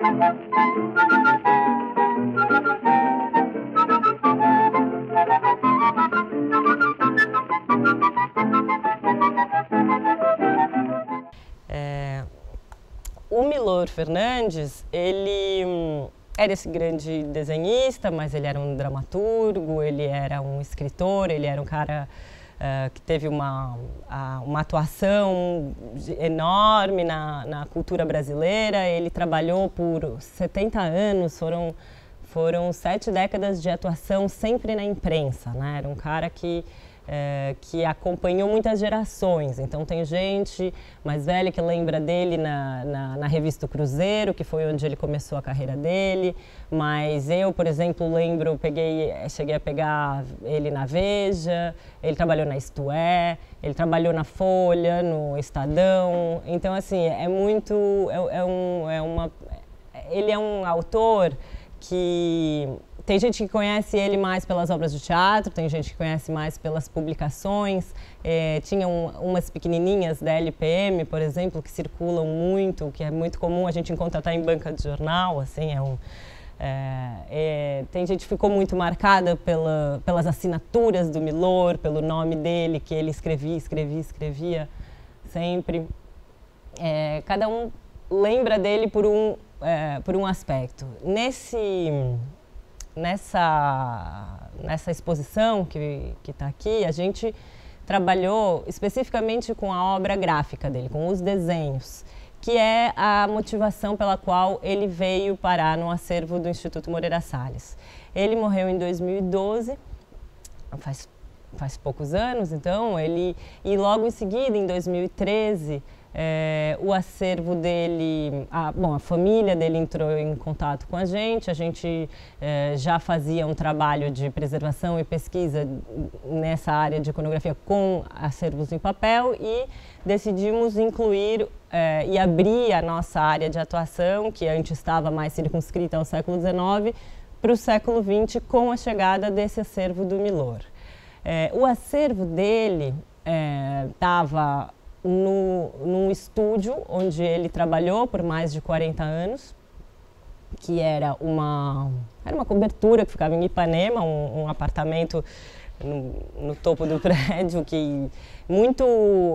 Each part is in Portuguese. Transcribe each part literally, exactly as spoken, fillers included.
É, o Milor Fernandes, ele hum, era esse grande desenhista, mas ele era um dramaturgo, ele era um escritor, ele era um cara uh, que teve uma, uh, uma atuação enorme na, na cultura brasileira. Ele trabalhou por setenta anos, foram, foram sete décadas de atuação sempre na imprensa, né? Era um cara que É, que acompanhou muitas gerações. Então tem gente mais velha que lembra dele na, na, na revista Cruzeiro, que foi onde ele começou a carreira dele, mas eu, por exemplo, lembro, peguei, cheguei a pegar ele na Veja, ele trabalhou na Isto É, ele trabalhou na Folha, no Estadão. Então, assim, é muito, é, é um, é uma, ele é um autor que tem gente que conhece ele mais pelas obras de teatro, tem gente que conhece mais pelas publicações. É, tinha um, umas pequenininhas da L P M, por exemplo, que circulam muito, que é muito comum a gente encontrar até em banca de jornal. Assim, é um, é, é, tem gente que ficou muito marcada pela, pelas assinaturas do Milor, pelo nome dele, que ele escrevia, escrevia, escrevia sempre. É, cada um lembra dele por um, é, por um aspecto. Nesse... Nessa, nessa exposição que está aqui, a gente trabalhou especificamente com a obra gráfica dele, com os desenhos, que é a motivação pela qual ele veio parar no acervo do Instituto Moreira Salles. Ele morreu em dois mil e doze, faz, faz poucos anos, então, ele, e logo em seguida, em dois mil e treze, É, o acervo dele, a, bom, a família dele entrou em contato com a gente, a gente é, já fazia um trabalho de preservação e pesquisa nessa área de iconografia com acervos em papel e decidimos incluir é, e abrir a nossa área de atuação, que antes estava mais circunscrita ao século dezenove, para o século vinte com a chegada desse acervo do Milor. É, o acervo dele estava é, No, num estúdio onde ele trabalhou por mais de quarenta anos, que era uma, era uma cobertura que ficava em Ipanema, um, um apartamento no, no topo do prédio, que muito,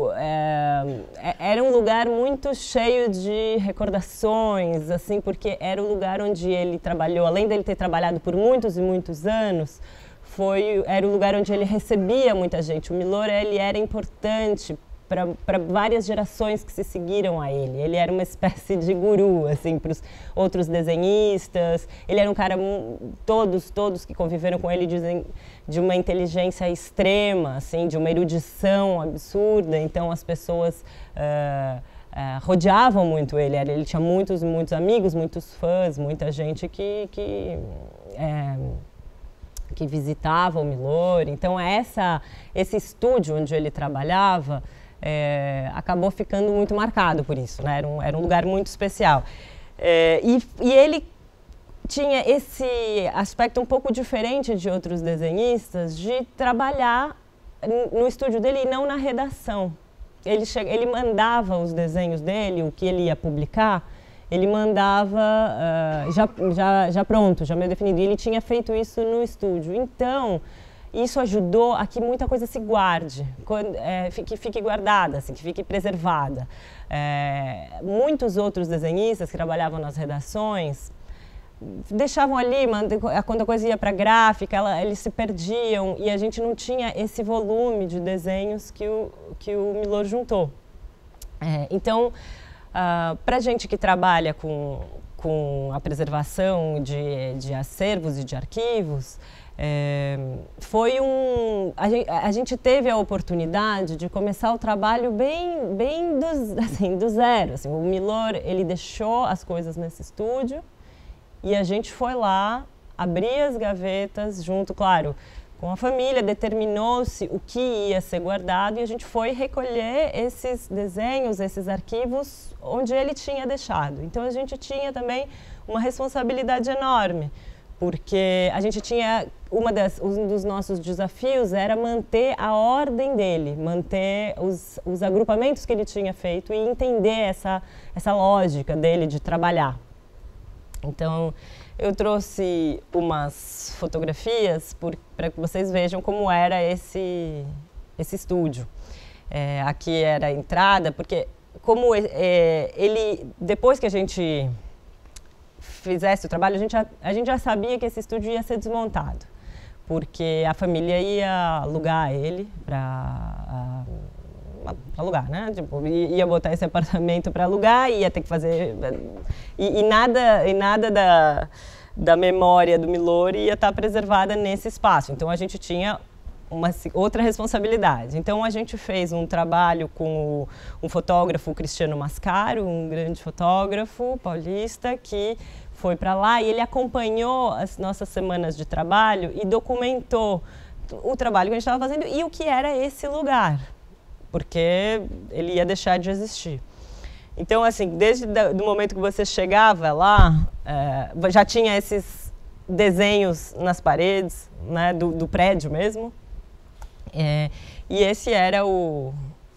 é, era um lugar muito cheio de recordações, assim, porque era o lugar onde ele trabalhou, além dele ter trabalhado por muitos e muitos anos, foi, era o lugar onde ele recebia muita gente. O Milor, ele era importante para várias gerações que se seguiram a ele. Ele era uma espécie de guru, assim, para os outros desenhistas. Ele era um cara, todos, todos que conviveram com ele dizem, de uma inteligência extrema, assim, de uma erudição absurda. Então, as pessoas uh, uh, rodeavam muito ele. Ele tinha muitos, muitos amigos, muitos fãs, muita gente que... que é, que visitava o Milor. Então, essa, esse estúdio onde ele trabalhava É, acabou ficando muito marcado por isso, né? Era um, era um lugar muito especial. É, e, e ele tinha esse aspecto um pouco diferente de outros desenhistas de trabalhar no estúdio dele e não na redação. Ele, che ele mandava os desenhos dele, o que ele ia publicar, ele mandava uh, já, já, já pronto, já meio definido. E ele tinha feito isso no estúdio. Então, isso ajudou a que muita coisa se guarde, é, que fique guardada, assim, que fique preservada. É, muitos outros desenhistas que trabalhavam nas redações deixavam ali, quando a coisa ia para a gráfica, ela, eles se perdiam e a gente não tinha esse volume de desenhos que o, que o Milor juntou. É, então, uh, para a gente que trabalha com, com a preservação de, de acervos e de arquivos, É, foi um, a gente, a gente teve a oportunidade de começar o trabalho bem, bem do, assim, do zero. Assim, o Milor, ele deixou as coisas nesse estúdio e a gente foi lá, abrir as gavetas junto, claro, com a família, determinou-se o que ia ser guardado e a gente foi recolher esses desenhos, esses arquivos onde ele tinha deixado. Então a gente tinha também uma responsabilidade enorme, porque a gente tinha, uma das, um dos nossos desafios era manter a ordem dele, manter os, os agrupamentos que ele tinha feito e entender essa, essa lógica dele de trabalhar. Então, eu trouxe umas fotografias para que vocês vejam como era esse, esse estúdio. É, aqui era a entrada, porque como é, ele, depois que a gente fizesse o trabalho, a gente, já, a gente já sabia que esse estúdio ia ser desmontado, porque a família ia alugar ele para alugar, né? Tipo, ia botar esse apartamento para alugar, ia ter que fazer... E, e nada, e nada da, da memória do Milor ia estar preservada nesse espaço. Então, a gente tinha uma outra responsabilidade. Então, a gente fez um trabalho com o, um fotógrafo, o Cristiano Mascaro, um grande fotógrafo paulista, que foi para lá e ele acompanhou as nossas semanas de trabalho e documentou o trabalho que a gente estava fazendo e o que era esse lugar, porque ele ia deixar de existir. Então, assim, desde o momento que você chegava lá, é, já tinha esses desenhos nas paredes, né, do, do prédio mesmo, é, e esse era o,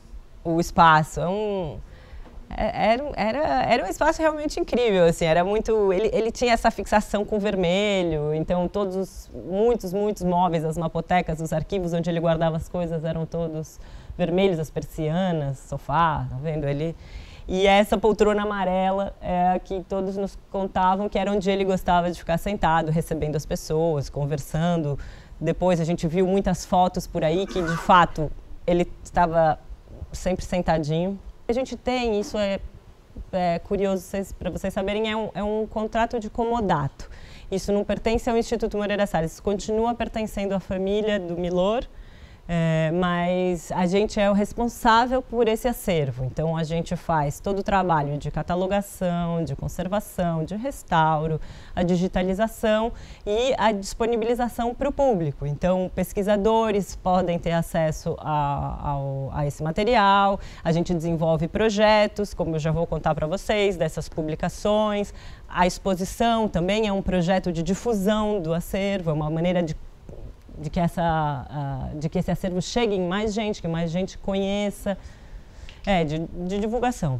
o espaço. É um, Era, era, era um espaço realmente incrível, assim, era muito, ele, ele tinha essa fixação com vermelho, então todos os, muitos, muitos móveis, as mapotecas, os arquivos onde ele guardava as coisas eram todos vermelhos, as persianas, sofá, tá vendo? Ele, e essa poltrona amarela é a que todos nos contavam que era onde ele gostava de ficar sentado, recebendo as pessoas, conversando. Depois a gente viu muitas fotos por aí que, de fato, ele estava sempre sentadinho. A gente tem, isso é, é curioso para vocês saberem, é um, é um contrato de comodato. Isso não pertence ao Instituto Moreira Salles, isso continua pertencendo à família do Milor, é, mas a gente é o responsável por esse acervo. Então, a gente faz todo o trabalho de catalogação, de conservação, de restauro, a digitalização e a disponibilização para o público. Então, pesquisadores podem ter acesso a, ao, a esse material, a gente desenvolve projetos, como eu já vou contar para vocês, dessas publicações. A exposição também é um projeto de difusão do acervo, é uma maneira de De que, essa, uh, de que esse acervo chegue em mais gente, que mais gente conheça, é, de, de divulgação.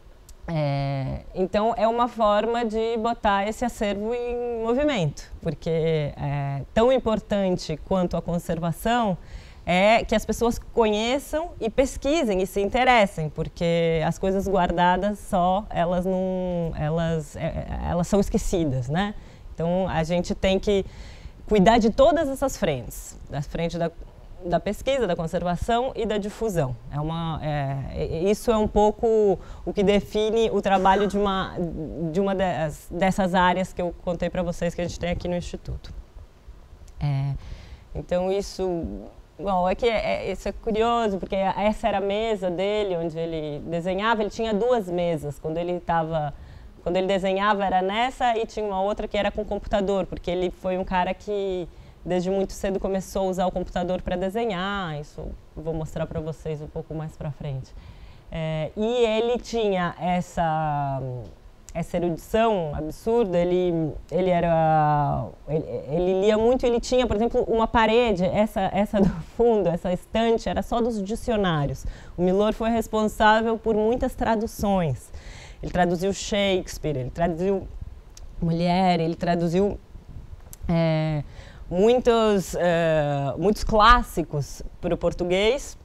É, então, é uma forma de botar esse acervo em movimento, porque é, tão importante quanto a conservação é que as pessoas conheçam e pesquisem e se interessem, porque as coisas guardadas só, elas, não, elas, é, elas são esquecidas, né? Então, a gente tem que cuidar de todas essas frentes, da frente da, da pesquisa, da conservação e da difusão. É uma, é, isso é um pouco o que define o trabalho de uma, de uma das, dessas áreas que eu contei para vocês que a gente tem aqui no Instituto. É, então isso, bom, é que é, isso é curioso, porque essa era a mesa dele, onde ele desenhava. Ele tinha duas mesas, quando ele estava... Quando ele desenhava era nessa e tinha uma outra que era com computador, porque ele foi um cara que desde muito cedo começou a usar o computador para desenhar. Isso eu vou mostrar para vocês um pouco mais para frente. É, e ele tinha essa, essa erudição absurda, ele, ele, era, ele, ele lia muito, ele tinha, por exemplo, uma parede, essa, essa do fundo, essa estante, era só dos dicionários. O Milor foi responsável por muitas traduções. Ele traduziu Shakespeare, ele traduziu Molière, ele traduziu é, muitos, é, muitos clássicos para o português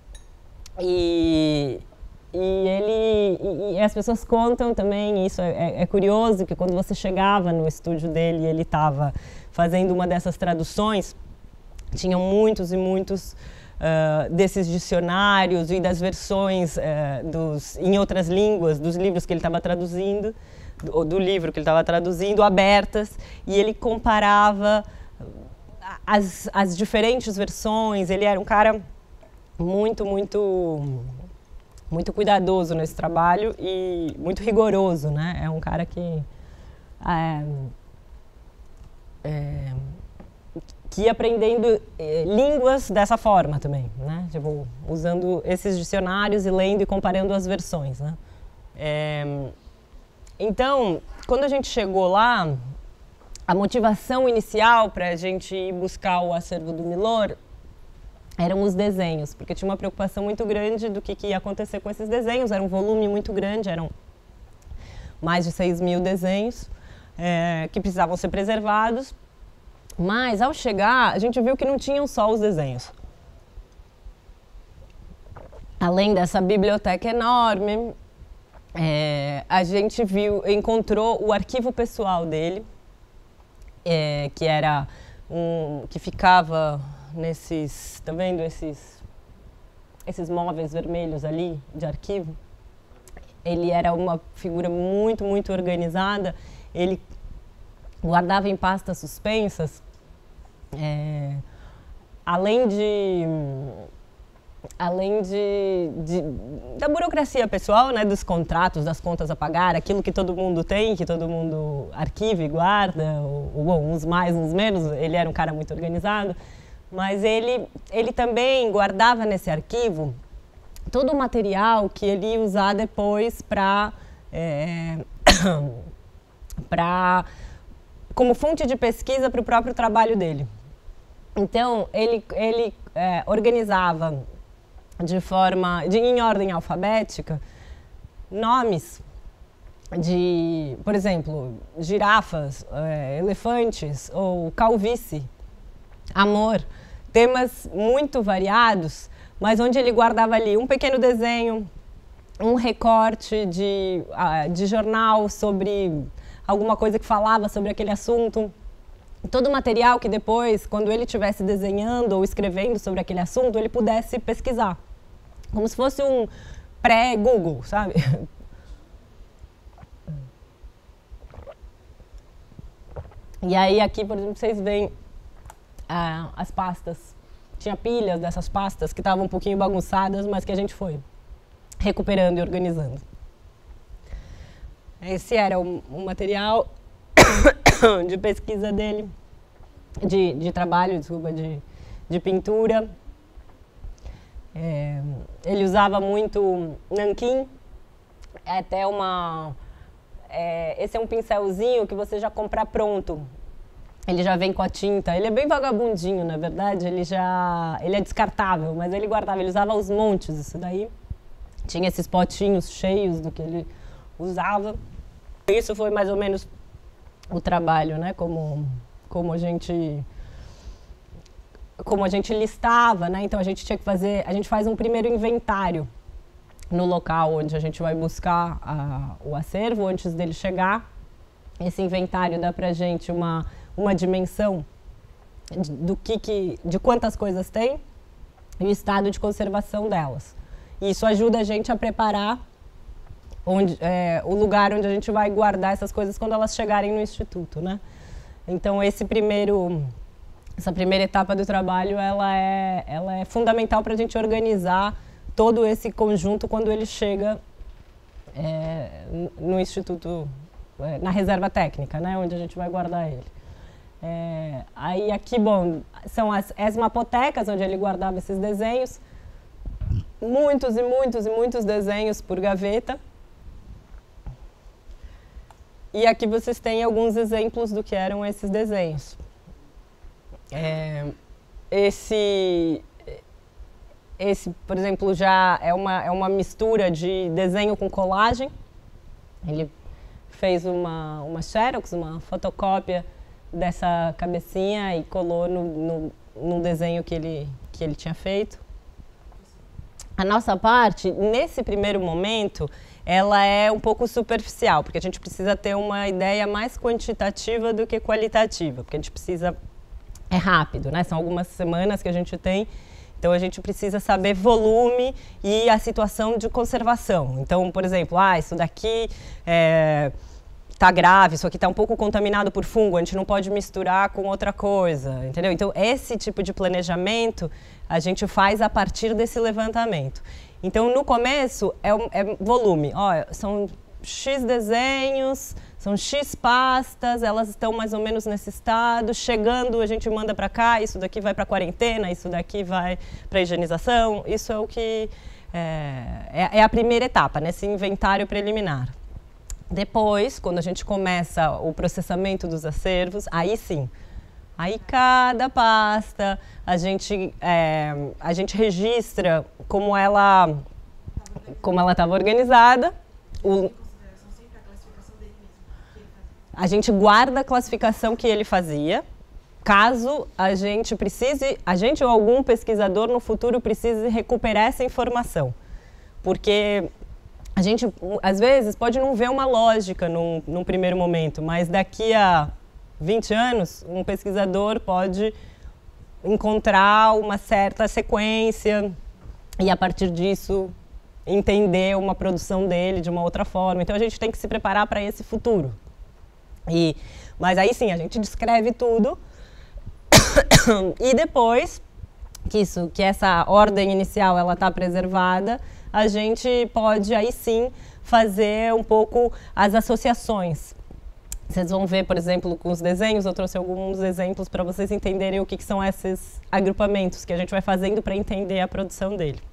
e, e, ele, e, e as pessoas contam também isso, é, é curioso que quando você chegava no estúdio dele e ele estava fazendo uma dessas traduções, tinham muitos e muitos Uh, desses dicionários e das versões uh, dos, em outras línguas, dos livros que ele estava traduzindo, do, do livro que ele estava traduzindo, abertas, e ele comparava as, as diferentes versões. Ele era um cara muito, muito, muito cuidadoso nesse trabalho e muito rigoroso, né? É um cara que... É, é, que ia aprendendo eh, línguas dessa forma também, né? Tipo, usando esses dicionários e lendo e comparando as versões, né? É, então, quando a gente chegou lá, a motivação inicial para a gente ir buscar o acervo do Milor eram os desenhos, porque tinha uma preocupação muito grande do que, que ia acontecer com esses desenhos. Era um volume muito grande, eram mais de seis mil desenhos. é, que precisavam ser preservados. Mas, ao chegar, a gente viu que não tinham só os desenhos. Além dessa biblioteca enorme, é, a gente viu, encontrou o arquivo pessoal dele, é, que era um, que ficava nesses, tá vendo esses, esses móveis vermelhos ali de arquivo? Ele era uma figura muito, muito organizada. Ele guardava em pastas suspensas, é, além de além de, de, da burocracia pessoal, né, dos contratos, das contas a pagar, aquilo que todo mundo tem, que todo mundo arquiva e guarda, ou, ou, uns mais, uns menos. Ele era um cara muito organizado, mas ele, ele também guardava nesse arquivo todo o material que ele ia usar depois para é, para como fonte de pesquisa para o próprio trabalho dele. Então, ele, ele é, organizava de forma, de, em ordem alfabética, nomes de, por exemplo, girafas, é, elefantes ou calvície, amor, temas muito variados, mas onde ele guardava ali um pequeno desenho, um recorte de, de jornal sobre alguma coisa que falava sobre aquele assunto. Todo o material que depois, quando ele estivesse desenhando ou escrevendo sobre aquele assunto, ele pudesse pesquisar. Como se fosse um pré-Google, sabe? E aí aqui, por exemplo, vocês veem ah, as pastas. Tinha pilhas dessas pastas que estavam um pouquinho bagunçadas, mas que a gente foi recuperando e organizando. Esse era o, o material de pesquisa dele, de, de trabalho, desculpa, de, de pintura. É, ele usava muito nanquim, é até uma... É, esse é um pincelzinho que você já compra pronto. Ele já vem com a tinta. Ele é bem vagabundinho, na verdade. Ele já... Ele é descartável, mas ele guardava, ele usava aos montes isso daí. Tinha esses potinhos cheios do que ele usava. Isso foi mais ou menos o trabalho, né? Como, como a gente... Como a gente listava, né? Então a gente tinha que fazer... A gente faz um primeiro inventário no local onde a gente vai buscar a, o acervo antes dele chegar. Esse inventário dá pra gente uma, uma dimensão de, do que, que, de quantas coisas tem e o estado de conservação delas. E isso ajuda a gente a preparar onde, é, o lugar onde a gente vai guardar essas coisas quando elas chegarem no instituto, né? Então esse primeiro, essa primeira etapa do trabalho, ela é, ela é fundamental para a gente organizar todo esse conjunto quando ele chega é, no instituto, é, na reserva técnica, né, onde a gente vai guardar ele. É, aí aqui, bom, são as esmapotecas, onde ele guardava esses desenhos, muitos e muitos e muitos desenhos por gaveta. E aqui vocês têm alguns exemplos do que eram esses desenhos. É, esse... Esse, por exemplo, já é uma, é uma mistura de desenho com colagem. Ele fez uma, uma xerox, uma fotocópia dessa cabecinha e colou no, no, no desenho que ele, que ele tinha feito. A nossa parte, nesse primeiro momento, ela é um pouco superficial, porque a gente precisa ter uma ideia mais quantitativa do que qualitativa, porque a gente precisa... É rápido, né? São algumas semanas que a gente tem. Então, a gente precisa saber volume e a situação de conservação. Então, por exemplo, ah, isso daqui está é, grave, isso aqui está um pouco contaminado por fungo, a gente não pode misturar com outra coisa, entendeu? Então, esse tipo de planejamento a gente faz a partir desse levantamento. Então, no começo, é, é volume. Ó, são X desenhos, são X pastas, elas estão mais ou menos nesse estado, chegando a gente manda para cá, isso daqui vai para a quarentena, isso daqui vai para a higienização, isso é o que é, é, é a primeira etapa, nesse inventário preliminar. Depois, quando a gente começa o processamento dos acervos, aí sim, aí cada pasta a gente, é, a gente registra como ela como ela estava organizada. O, a gente guarda a classificação que ele fazia, caso a gente precise, a gente ou algum pesquisador no futuro precise recuperar essa informação. Porque a gente, às vezes, pode não ver uma lógica num, num primeiro momento, mas daqui a vinte anos, um pesquisador pode encontrar uma certa sequência e, a partir disso, entender uma produção dele de uma outra forma. Então, a gente tem que se preparar para esse futuro. E, mas aí sim, a gente descreve tudo e depois que, isso, que essa ordem inicial ela está preservada, a gente pode aí sim fazer um pouco as associações. Vocês vão ver, por exemplo, com os desenhos, eu trouxe alguns exemplos para vocês entenderem o que, que são esses agrupamentos que a gente vai fazendo para entender a produção dele.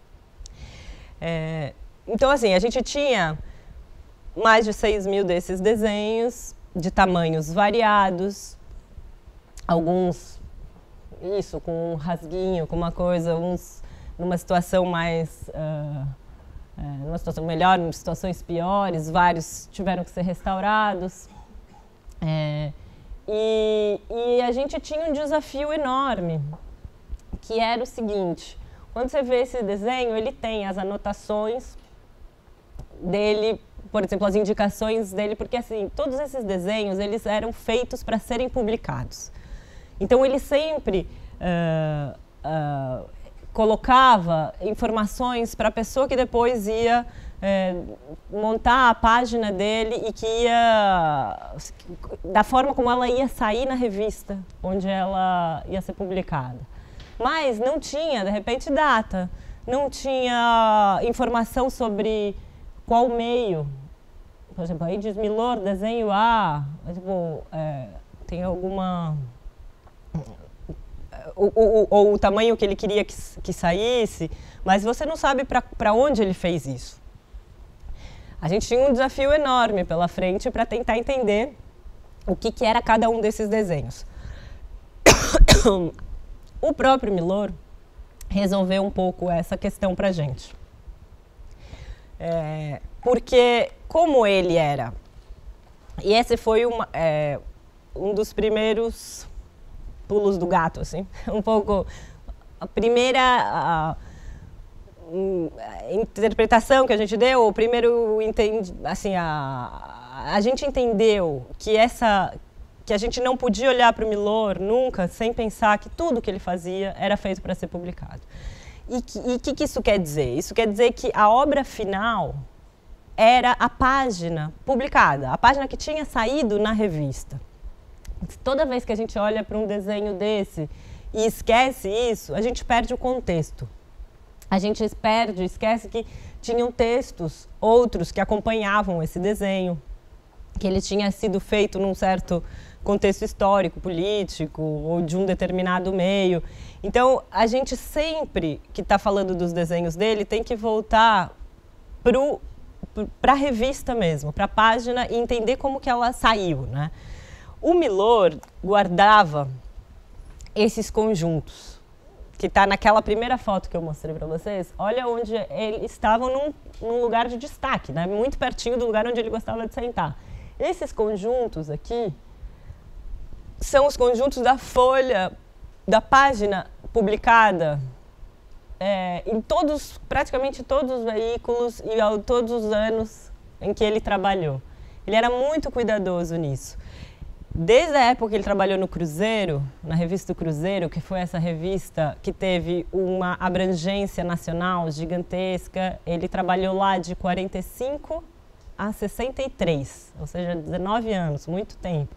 É, então, assim, a gente tinha mais de seis mil desses desenhos, de tamanhos variados, alguns, isso, com um rasguinho, com uma coisa, uns numa situação mais, uh, é, numa situação melhor, em situações piores, vários tiveram que ser restaurados. É, e, e a gente tinha um desafio enorme, que era o seguinte: quando você vê esse desenho, ele tem as anotações dele, por exemplo, as indicações dele, porque assim, todos esses desenhos, eles eram feitos para serem publicados. Então, ele sempre uh, uh, colocava informações para a pessoa que depois ia uh, montar a página dele e que ia, da forma como ela ia sair na revista, onde ela ia ser publicada. Mas não tinha, de repente, data, não tinha informação sobre qual meio. Por exemplo, aí diz Milor, desenho A, tipo, é, tem alguma... Ou, ou, ou o tamanho que ele queria que, que saísse, mas você não sabe para onde ele fez isso. A gente tinha um desafio enorme pela frente para tentar entender o que, que era cada um desses desenhos. O próprio Milor resolveu um pouco essa questão para a gente. É, porque, como ele era, e esse foi uma, é, um dos primeiros pulos do gato, assim, um pouco, a primeira a, a interpretação que a gente deu, o primeiro, entendi, assim, a, a gente entendeu que essa... que a gente não podia olhar para o Milor nunca sem pensar que tudo que ele fazia era feito para ser publicado. E o que, que, que isso quer dizer? Isso quer dizer que a obra final era a página publicada, a página que tinha saído na revista. Toda vez que a gente olha para um desenho desse e esquece isso, a gente perde o contexto. A gente perde, esquece que tinham textos, outros que acompanhavam esse desenho, que ele tinha sido feito num certo contexto histórico, político, ou de um determinado meio. Então, a gente sempre que está falando dos desenhos dele tem que voltar para a revista mesmo, para a página, e entender como que ela saiu, né? O Milor guardava esses conjuntos, que está naquela primeira foto que eu mostrei para vocês. Olha onde eles estavam num, num lugar de destaque, né? Muito pertinho do lugar onde ele gostava de sentar. Esses conjuntos aqui são os conjuntos da folha, da página publicada é, em todos, praticamente todos os veículos e ao, todos os anos em que ele trabalhou. Ele era muito cuidadoso nisso. Desde a época que ele trabalhou no Cruzeiro, na revista do Cruzeiro, que foi essa revista que teve uma abrangência nacional gigantesca, ele trabalhou lá de quarenta e cinco a sessenta e três, ou seja, dezenove anos, muito tempo.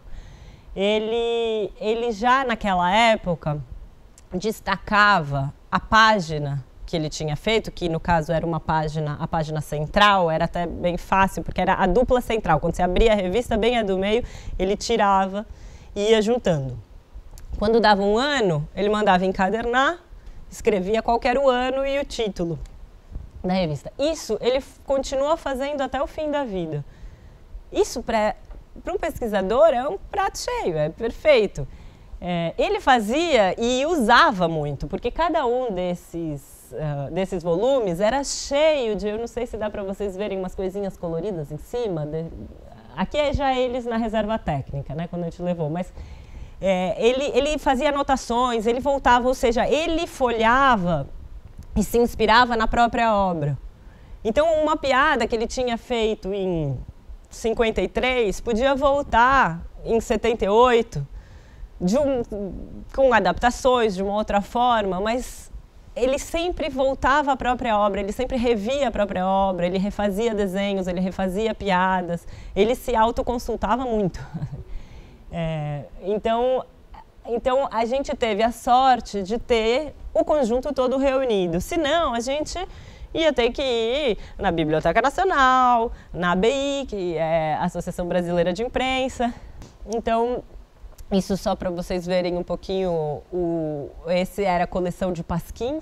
Ele, ele já naquela época destacava a página que ele tinha feito, que no caso era uma página, a página central, era até bem fácil, porque era a dupla central. Quando você abria a revista, bem a do meio, ele tirava e ia juntando. Quando dava um ano, ele mandava encadernar, escrevia qual que era o ano e o título da revista. Isso ele continua fazendo até o fim da vida. Isso, para um pesquisador, é um prato cheio, é perfeito. É, ele fazia e usava muito, porque cada um desses Uh, desses volumes era cheio de, eu não sei se dá para vocês verem umas coisinhas coloridas em cima, de, aqui é já eles na reserva técnica, né, quando a gente levou, mas é, ele, ele fazia anotações, ele voltava, ou seja, ele folhava e se inspirava na própria obra. Então, uma piada que ele tinha feito em cinquenta e três podia voltar em setenta e oito, de um, com adaptações, de uma outra forma, mas ele sempre voltava à própria obra, ele sempre revia a própria obra, ele refazia desenhos, ele refazia piadas, ele se autoconsultava muito. É, então, então, a gente teve a sorte de ter o conjunto todo reunido, senão a gente ia ter que ir na Biblioteca Nacional, na A B I, que é a Associação Brasileira de Imprensa. Então, isso só para vocês verem um pouquinho, o, esse era a coleção de pasquins.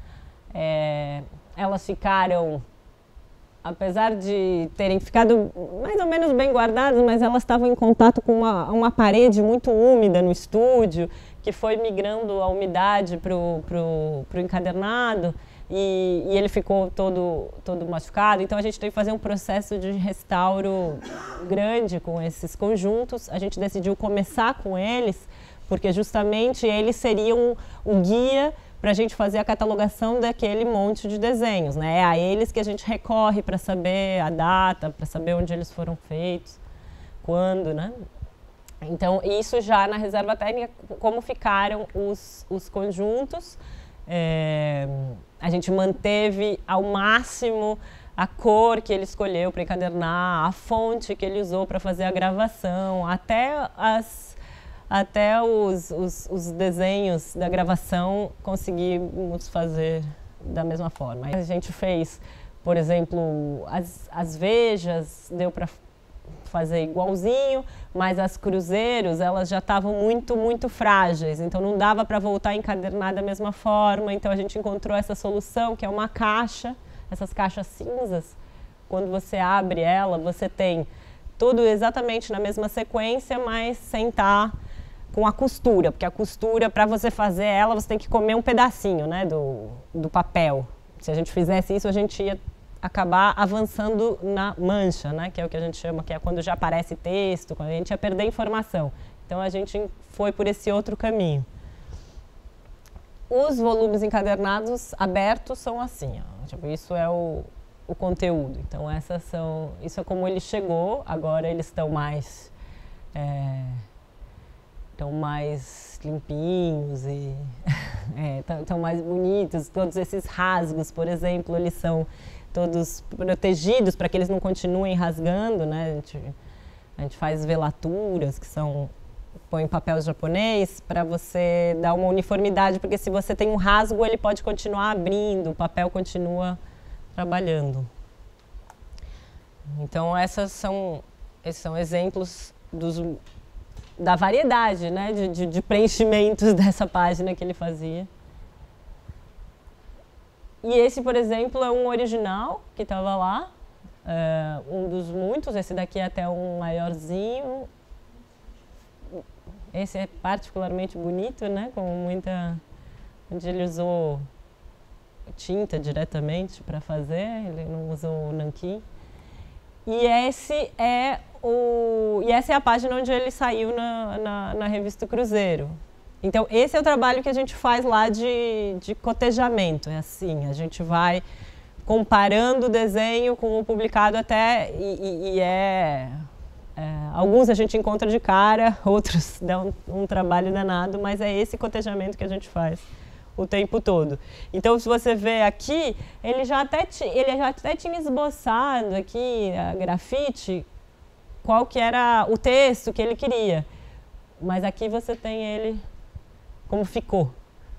É, elas ficaram, apesar de terem ficado mais ou menos bem guardadas, mas elas estavam em contato com uma, uma parede muito úmida no estúdio, que foi migrando a umidade para o encadernado. E, e ele ficou todo, todo machucado, então a gente teve que fazer um processo de restauro grande com esses conjuntos. A gente decidiu começar com eles, porque justamente eles seriam o guia para a gente fazer a catalogação daquele monte de desenhos, né? É a eles que a gente recorre para saber a data, para saber onde eles foram feitos, quando, né? Então, isso já na reserva técnica, como ficaram os, os conjuntos. É, a gente manteve ao máximo a cor que ele escolheu para encadernar, a fonte que ele usou para fazer a gravação, até, as, até os, os, os desenhos da gravação conseguimos fazer da mesma forma. A gente fez, por exemplo, as, as vejas, deu para fazer igualzinho, mas as cruzeiros, elas já estavam muito, muito frágeis, então não dava para voltar a encadernar da mesma forma, então a gente encontrou essa solução, que é uma caixa, essas caixas cinzas. Quando você abre ela, você tem tudo exatamente na mesma sequência, mas sem estar com a costura, porque a costura, para você fazer ela, você tem que comer um pedacinho, né, do, do papel. Se a gente fizesse isso, a gente ia acabar avançando na mancha, né, que é o que a gente chama, que é quando já aparece texto, quando a gente ia perder informação. Então, a gente foi por esse outro caminho. Os volumes encadernados abertos são assim, ó, tipo, isso é o, o conteúdo. Então, essas são, isso é como ele chegou, agora eles estão mais, é, estão mais limpinhos e estão é, mais bonitos. Todos esses rasgos, por exemplo, eles são todos protegidos para que eles não continuem rasgando, né? A gente, a gente faz velaturas, que são, põe papel japonês para você dar uma uniformidade, porque se você tem um rasgo, ele pode continuar abrindo, o papel continua trabalhando. Então, essas são, esses são exemplos dos, da variedade, né? de, de, de preenchimentos dessa página que ele fazia. E esse, por exemplo, é um original que estava lá, é, um dos muitos. Esse daqui é até um maiorzinho. Esse é particularmente bonito, né? Com muita, onde ele usou tinta diretamente para fazer, ele não usou nanquim. E esse é o, e essa é a página onde ele saiu na, na, na revista Cruzeiro. Então, esse é o trabalho que a gente faz lá de, de cotejamento, é assim, a gente vai comparando o desenho com o publicado até, e, e, e é, é, alguns a gente encontra de cara, outros dá um, um trabalho danado, mas é esse cotejamento que a gente faz o tempo todo. Então, se você vê aqui, ele já até, ele já até tinha esboçado aqui, a grafite, qual que era o texto que ele queria, mas aqui você tem ele como ficou.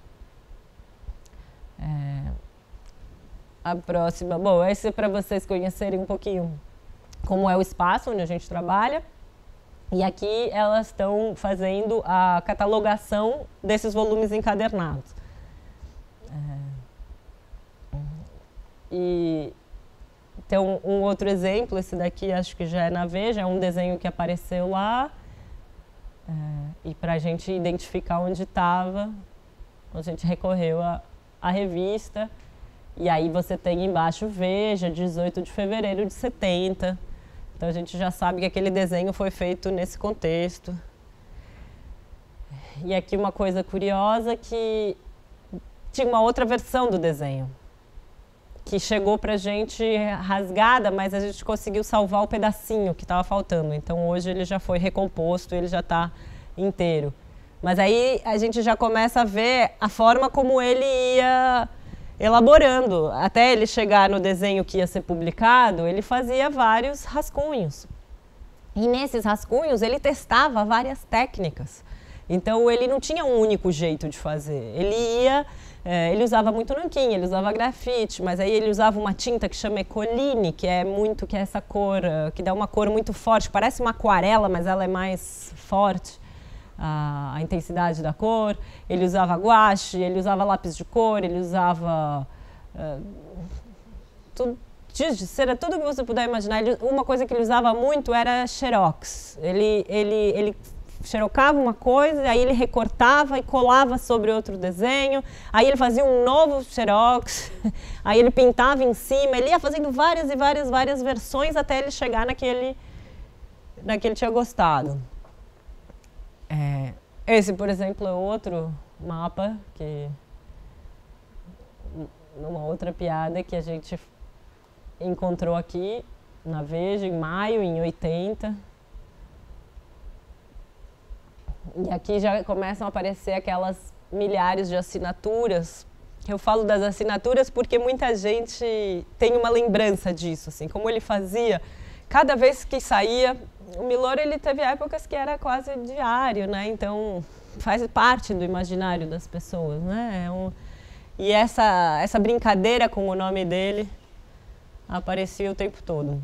É, a próxima, bom, esse é para vocês conhecerem um pouquinho como é o espaço onde a gente trabalha. E aqui elas estão fazendo a catalogação desses volumes encadernados. É, e então, um outro exemplo, esse daqui acho que já é na Veja, é um desenho que apareceu lá. É, e para a gente identificar onde estava, a gente recorreu à, à revista. E aí você tem embaixo Veja, dezoito de fevereiro de setenta. Então a gente já sabe que aquele desenho foi feito nesse contexto. E aqui uma coisa curiosa, que tinha uma outra versão do desenho, que chegou pra gente rasgada, mas a gente conseguiu salvar o pedacinho que estava faltando. Então hoje ele já foi recomposto, ele já está inteiro. Mas aí a gente já começa a ver a forma como ele ia elaborando. Até ele chegar no desenho que ia ser publicado, ele fazia vários rascunhos. E nesses rascunhos ele testava várias técnicas. Então ele não tinha um único jeito de fazer. Ele ia, é, ele usava muito nanquim, ele usava grafite, mas aí ele usava uma tinta que chama Ecoline, que é muito, que é essa cor, que dá uma cor muito forte, parece uma aquarela, mas ela é mais forte. A, a intensidade da cor. Ele usava guache, ele usava lápis de cor, ele usava uh, tudo, giz de cera, tudo que você puder imaginar. Ele, uma coisa que ele usava muito era xerox. Ele, ele, ele xerocava uma coisa, aí ele recortava e colava sobre outro desenho, aí ele fazia um novo xerox, aí ele pintava em cima, ele ia fazendo várias e várias, várias versões até ele chegar naquele, naquele que ele tinha gostado. É, esse, por exemplo, é outro mapa, que, numa outra piada que a gente encontrou aqui na Veja, em maio, em oitenta. E aqui já começam a aparecer aquelas milhares de assinaturas. Eu falo das assinaturas porque muita gente tem uma lembrança disso, assim, como ele fazia. Cada vez que saía, o Milor, ele teve épocas que era quase diário, né? Então faz parte do imaginário das pessoas, né? É um, e essa, essa brincadeira com o nome dele aparecia o tempo todo.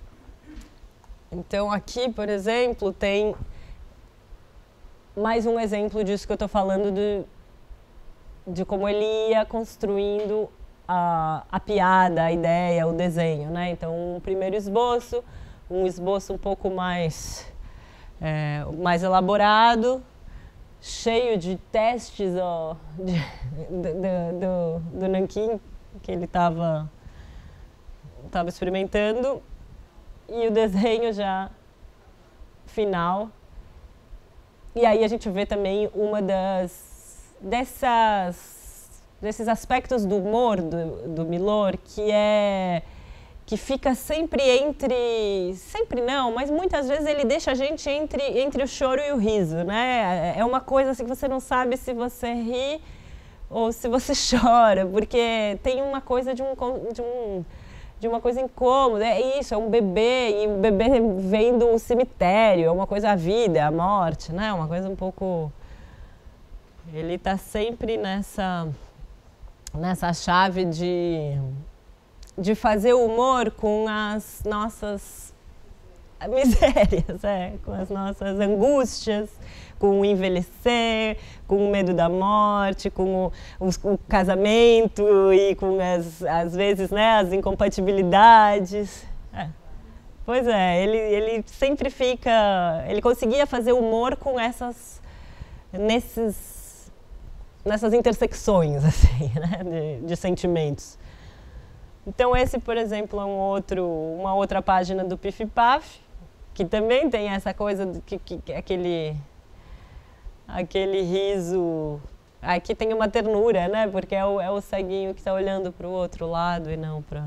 Então aqui, por exemplo, tem mais um exemplo disso que eu estou falando, de, de como ele ia construindo a, a piada, a ideia, o desenho, né? Então, um primeiro esboço, um esboço um pouco mais, é, mais elaborado, cheio de testes ó, de, do, do, do nanquim que ele estava estava experimentando, e o desenho já final. E aí a gente vê também uma das dessas desses aspectos do humor do, do Milor, que é que fica sempre entre, sempre não, mas muitas vezes ele deixa a gente entre entre o choro e o riso, né? É uma coisa assim que você não sabe se você ri ou se você chora, porque tem uma coisa de um de um de uma coisa incômoda, é isso, é um bebê, e o bebê vem do cemitério, é uma coisa a vida, a morte, né? Uma coisa um pouco... Ele está sempre nessa, nessa chave de, de fazer humor com as nossas misérias, é, com as nossas angústias, com o envelhecer, com o medo da morte, com o, o, o casamento e com as, às vezes, né, as incompatibilidades. É. Pois é, ele, ele sempre fica, ele conseguia fazer humor com essas, nesses, nessas intersecções, assim, né, de, de sentimentos. Então esse, por exemplo, é um outro, uma outra página do Pif Paf, que também tem essa coisa de que, que, aquele aquele riso. Aqui tem uma ternura, né? Porque é o, é o ceguinho que está olhando para o outro lado e não para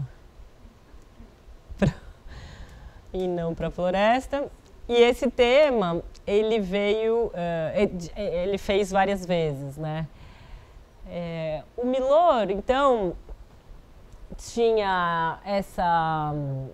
e não para a floresta. E esse tema ele veio, uh, ele fez várias vezes, né? É, o Milor, então, tinha essa...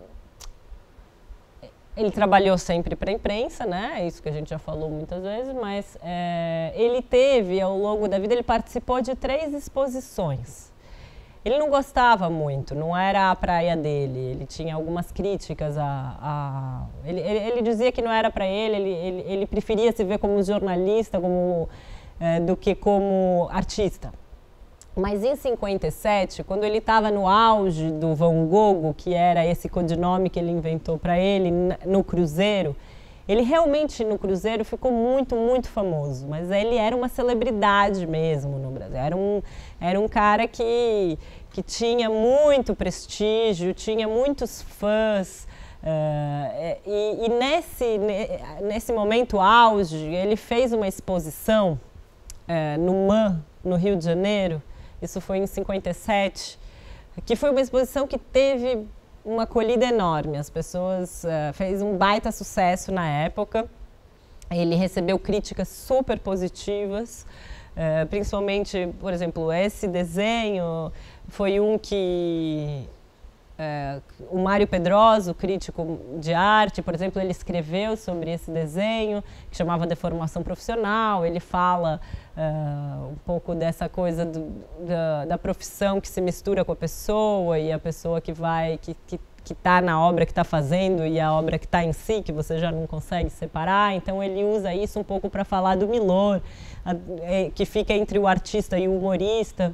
Ele trabalhou sempre para a imprensa, né? É isso que a gente já falou muitas vezes, mas é, ele teve, ao longo da vida, ele participou de três exposições. Ele não gostava muito, não era a praia dele, ele tinha algumas críticas a... a ele, ele, ele dizia que não era para ele, ele, ele, ele preferia se ver como jornalista como, é, do que como artista. Mas em cinquenta e sete, quando ele estava no auge do Van Gogh, que era esse codinome que ele inventou para ele, no Cruzeiro, ele realmente no Cruzeiro ficou muito, muito famoso. Mas ele era uma celebridade mesmo no Brasil. Era um, era um cara que, que tinha muito prestígio, tinha muitos fãs. Uh, e, e nesse, nesse momento auge, ele fez uma exposição uh, no M A M, no Rio de Janeiro, isso foi em cinquenta e sete, que foi uma exposição que teve uma acolhida enorme. As pessoas, uh, fez um baita sucesso na época, ele recebeu críticas super positivas, uh, principalmente, por exemplo, esse desenho foi um que... É, o Mário Pedroso, crítico de arte, por exemplo, ele escreveu sobre esse desenho, que chamava Deformação Profissional. Ele fala uh, um pouco dessa coisa do, da, da profissão que se mistura com a pessoa, e a pessoa que vai, que que que está na obra que está fazendo e a obra que está em si, que você já não consegue separar. Então ele usa isso um pouco para falar do Milor, a, é, que fica entre o artista e o humorista.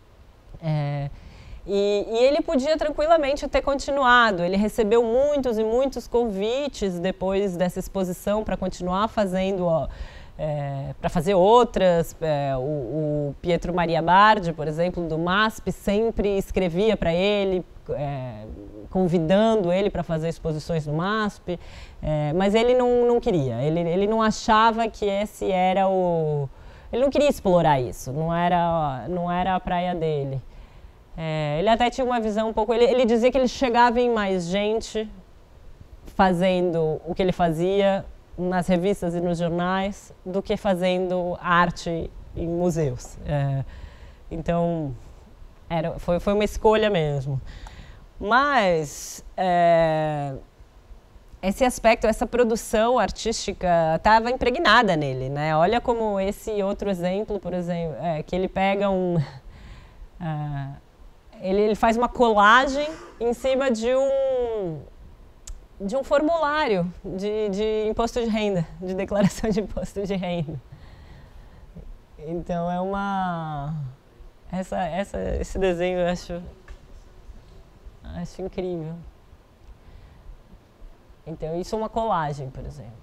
É, E, e ele podia tranquilamente ter continuado. Ele recebeu muitos e muitos convites depois dessa exposição para continuar fazendo, é, para fazer outras. É, o, o Pietro Maria Bardi, por exemplo, do M A S P, sempre escrevia para ele, é, convidando ele para fazer exposições no M A S P, é, mas ele não, não queria. Ele, ele não achava que esse era o... Ele não queria explorar isso, não era, não era a praia dele. É, ele até tinha uma visão um pouco... Ele, ele dizia que ele chegava em mais gente fazendo o que ele fazia nas revistas e nos jornais do que fazendo arte em museus. É, então, era, foi, foi uma escolha mesmo. Mas é, esse aspecto, essa produção artística estava impregnada nele, né? Olha como esse outro exemplo, por exemplo, é, que ele pega um... É, Ele, ele faz uma colagem em cima de um, de um formulário de, de imposto de renda, de declaração de imposto de renda. Então é uma... Essa, essa, esse desenho eu acho, acho incrível. Então isso é uma colagem, por exemplo.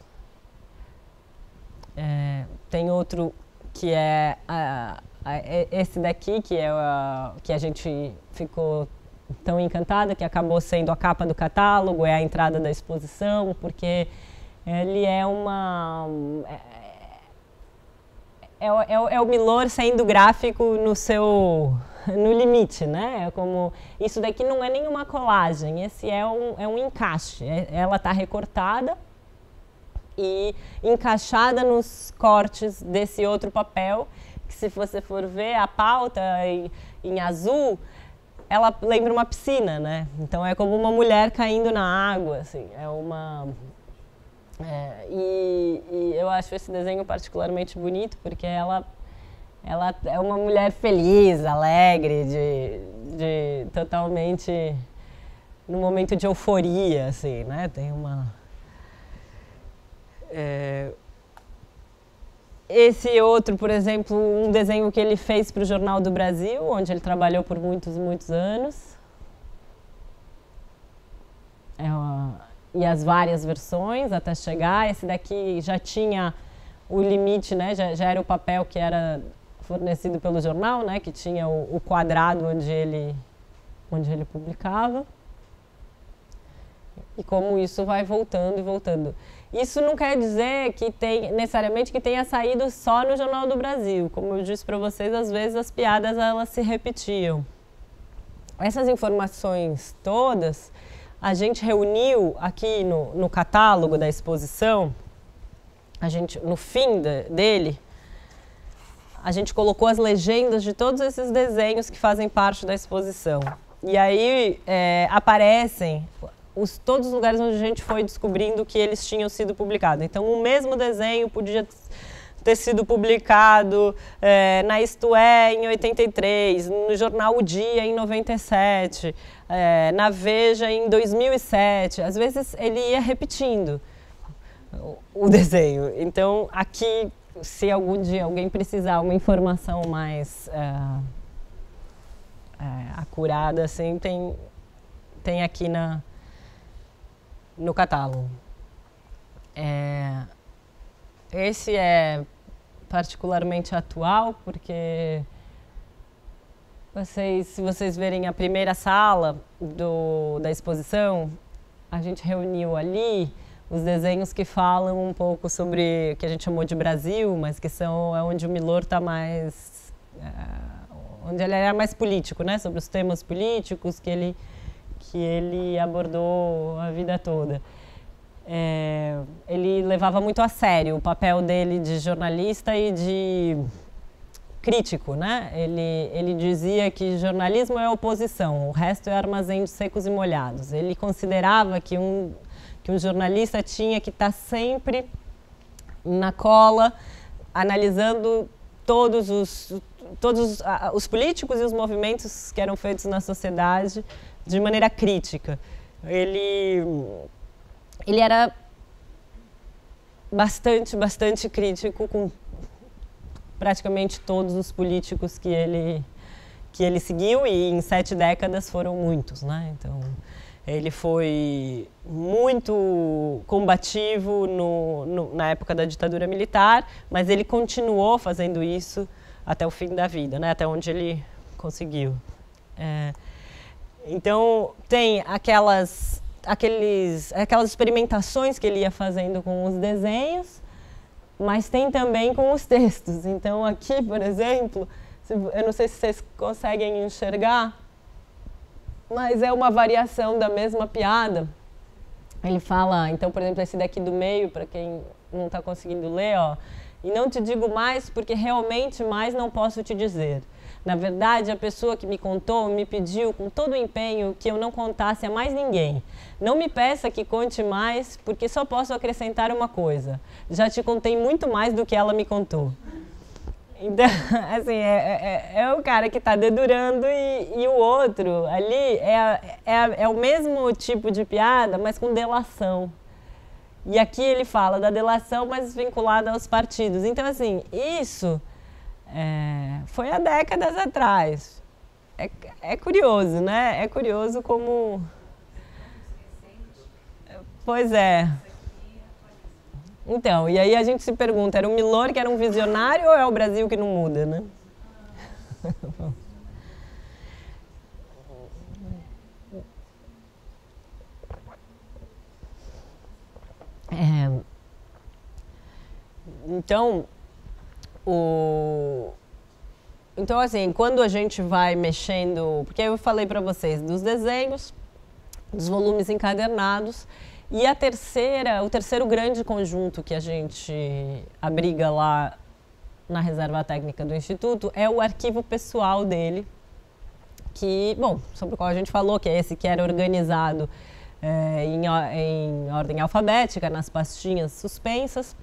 É, tem outro que é... A, esse daqui, que é a, que a gente ficou tão encantada, que acabou sendo a capa do catálogo, é a entrada da exposição, porque ele é uma... É, é, é, é o Milor sendo gráfico no seu... no limite, né? É como, isso daqui não é nenhuma colagem, esse é um, é um encaixe. É, ela está recortada e encaixada nos cortes desse outro papel, que se você for ver a pauta em, em azul, ela lembra uma piscina, né? Então é como uma mulher caindo na água, assim, é uma... É, e, e eu acho esse desenho particularmente bonito, porque ela, ela é uma mulher feliz, alegre, de, de totalmente... num momento de euforia, assim, né? Tem uma... É, esse outro, por exemplo, um desenho que ele fez para o Jornal do Brasil, onde ele trabalhou por muitos, muitos anos. É uma, e as várias versões até chegar. Esse daqui já tinha o limite, né? Já, já era o papel que era fornecido pelo jornal, né? Que tinha o, o quadrado onde ele, onde ele publicava. E como isso vai voltando e voltando. Isso não quer dizer que tem, necessariamente que tenha saído só no Jornal do Brasil. Como eu disse para vocês, às vezes as piadas elas se repetiam. Essas informações todas, a gente reuniu aqui no, no catálogo da exposição, a gente, no fim de, dele, a gente colocou as legendas de todos esses desenhos que fazem parte da exposição. E aí é, aparecem... Os, todos os lugares onde a gente foi descobrindo que eles tinham sido publicados. Então, o mesmo desenho podia ter sido publicado é, na Isto É, em oitenta e três, no jornal O Dia, em noventa e sete, é, na Veja, em dois mil e sete. Às vezes, ele ia repetindo o, o desenho. Então, aqui, se algum dia alguém precisar uma informação mais é, é, acurada, assim, tem, tem aqui na... no catálogo. É, esse é particularmente atual, porque vocês, se vocês verem a primeira sala do, da exposição, a gente reuniu ali os desenhos que falam um pouco sobre o que a gente chamou de Brasil, mas que são é onde o Milor está mais, é, onde ele era mais político, né? Sobre os temas políticos que ele que ele abordou a vida toda. É, ele levava muito a sério o papel dele de jornalista e de crítico, né? Ele, ele dizia que jornalismo é oposição, o resto é armazém de secos e molhados. Ele considerava que um, que um jornalista tinha que estar sempre na cola, analisando todos os, todos os políticos e os movimentos que eram feitos na sociedade de maneira crítica. Ele, ele era bastante, bastante crítico com praticamente todos os políticos que ele, que ele seguiu, e em sete décadas foram muitos, né? Então, ele foi muito combativo no, no, na época da ditadura militar, mas ele continuou fazendo isso até o fim da vida, né? Até onde ele conseguiu. É, então, tem aquelas, aqueles, aquelas experimentações que ele ia fazendo com os desenhos, mas tem também com os textos. Então, aqui, por exemplo, eu não sei se vocês conseguem enxergar, mas é uma variação da mesma piada. Ele fala, então, por exemplo, esse daqui do meio, para quem não está conseguindo ler, ó, e não te digo mais porque realmente mais não posso te dizer. Na verdade, a pessoa que me contou me pediu com todo o empenho que eu não contasse a mais ninguém. Não me peça que conte mais, porque só posso acrescentar uma coisa. Já te contei muito mais do que ela me contou. Então, assim, é, é, é o cara que está dedurando e, e o outro ali é, é, é o mesmo tipo de piada, mas com delação. E aqui ele fala da delação, mas vinculada aos partidos. Então, assim, isso... É, foi há décadas atrás. É, é curioso, né? É curioso como... Pois é. Então, e aí a gente se pergunta, era o Milor que era um visionário ou é o Brasil que não muda, né? É, então... O... Então, assim, quando a gente vai mexendo... Porque eu falei para vocês dos desenhos, dos volumes encadernados, e a terceira, o terceiro grande conjunto que a gente abriga lá na Reserva Técnica do Instituto é o arquivo pessoal dele, que, bom, sobre o qual a gente falou, que é esse que era organizado é, em, em ordem alfabética, nas pastinhas suspensas,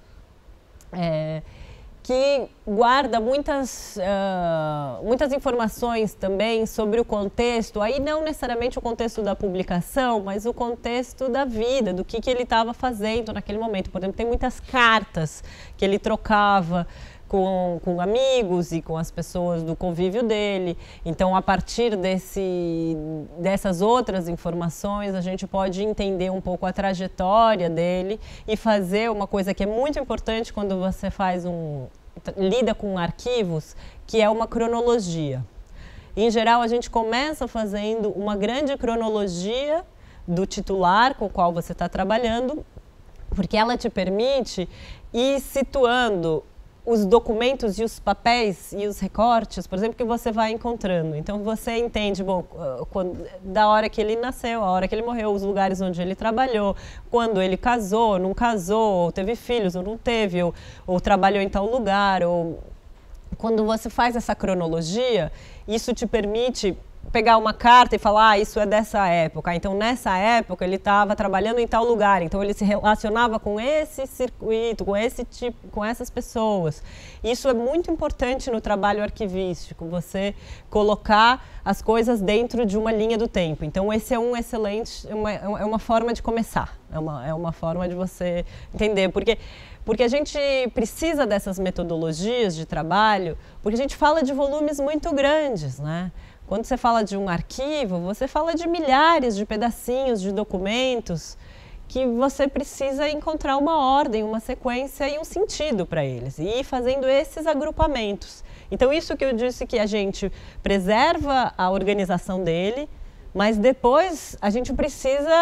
é, que guarda muitas, uh, muitas informações também sobre o contexto, aí não necessariamente o contexto da publicação, mas o contexto da vida, do que, que ele estava fazendo naquele momento. Por exemplo, tem muitas cartas que ele trocava com, com amigos e com as pessoas do convívio dele. Então, a partir desse, dessas outras informações, a gente pode entender um pouco a trajetória dele e fazer uma coisa que é muito importante quando você faz um, lida com arquivos, que é uma cronologia. Em geral, a gente começa fazendo uma grande cronologia do titular com o qual você está trabalhando, porque ela te permite ir situando os documentos e os papéis e os recortes, por exemplo, que você vai encontrando. Então, você entende, bom, quando, da hora que ele nasceu, a hora que ele morreu, os lugares onde ele trabalhou, quando ele casou, não casou, ou teve filhos, ou não teve, ou, ou trabalhou em tal lugar. Ou... Quando você faz essa cronologia, isso te permite pegar uma carta e falar, ah, isso é dessa época. Então, nessa época, ele estava trabalhando em tal lugar. Então, ele se relacionava com esse circuito, com esse tipo, com essas pessoas. Isso é muito importante no trabalho arquivístico, você colocar as coisas dentro de uma linha do tempo. Então, esse é um excelente, uma, é uma forma de começar. É uma, é uma forma de você entender. Porque, porque a gente precisa dessas metodologias de trabalho, porque a gente fala de volumes muito grandes, né? Quando você fala de um arquivo, você fala de milhares de pedacinhos de documentos que você precisa encontrar uma ordem, uma sequência e um sentido para eles, e ir fazendo esses agrupamentos. Então, isso que eu disse que a gente preserva a organização dele, mas depois a gente precisa